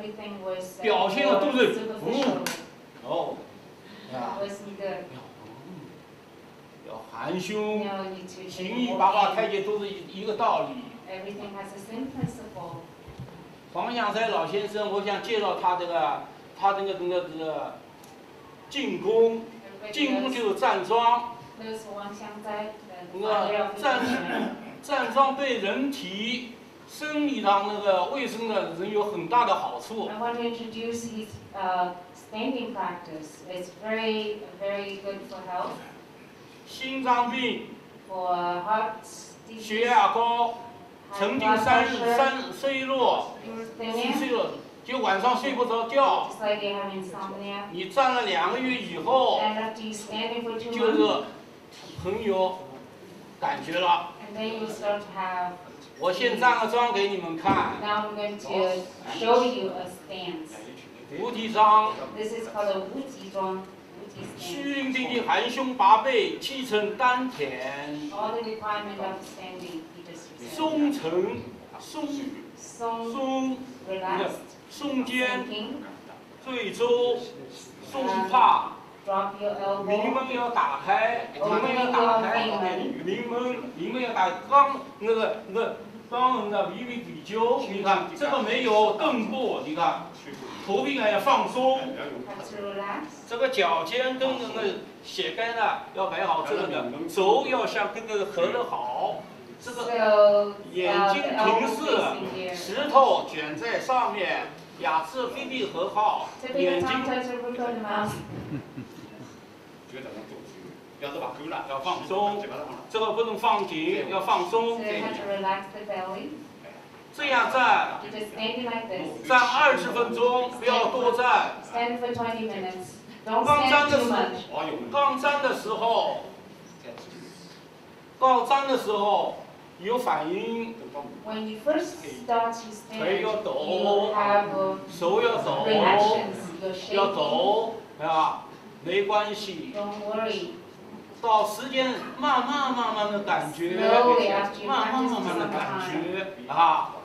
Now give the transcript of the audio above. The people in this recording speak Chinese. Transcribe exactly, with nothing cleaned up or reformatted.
everything was 表现的都是 superficial. 哦，啊， Was neither, 要含胸， you know, you to 行义八卦太极都是一一个道理。 everything has the same principle. 黄祥才老先生，我想介绍他这个，他这个这个这个进攻， Everybody 进攻 knows, 就是站桩， knows Wang Xiangzai, 那 the 个 founder of 站 China. 站桩对人体生理上那个卫生的人有很大的好处。 I want to introduce his uh, standing practice. It's very, very good for health, 心脏病、 for heart 血 disease, 压高、 曾 high 经 blood 三 pressure, 三衰弱， hypertension, 虚弱，就晚上睡不着觉。 just like you have insomnia. 你站了两个月以后， And after you standing for two 就 months, 是很有感觉了。 and then you start to have. 我先站个桩给你们看， Now I'm going to show you a stance. 菩提章， This is called a Wu Ji Zhuang, Wu Ji 虚 stance. 灵地地含胸拔背，气沉丹田， All the requirement of standing, you just recited. 松沉，松 Song, 松， relaxed, 松肩， sinking, 最周，松胯， drop your 明 elbow, 门要打开，明门要打开，明门明门要打刚那个那个刚那微微比丘，你看这个没有蹬步，你看头皮感要放松， have to relax. 这个脚尖跟那个血盖呢要摆好，这个的肘要像跟这个合得好，这 So, 个 uh, 眼睛 the 平 elbow 视， facing here. 石头卷在上面，牙齿非闭合好， Typical 眼 tongue 睛 touch the roof of the mouth. 要放松，这个不能放紧，要放 So 松。 you have to relax the belly. 这样站， You just standing like this. 站二十分钟，不要多站。 Stand for twenty minutes. Don't 刚站 stand 的 too 时 much. 刚站的时候，刚站的时候有反应， When you first start to stand, 腿要 you 抖， have uh, 手要抖， reactions. You're 要 shaking. 抖啊，没关系。 Don't worry. 到时间慢慢慢慢的感觉， Slowly after you 慢慢 practice 慢慢的 some 感 time. 觉啊，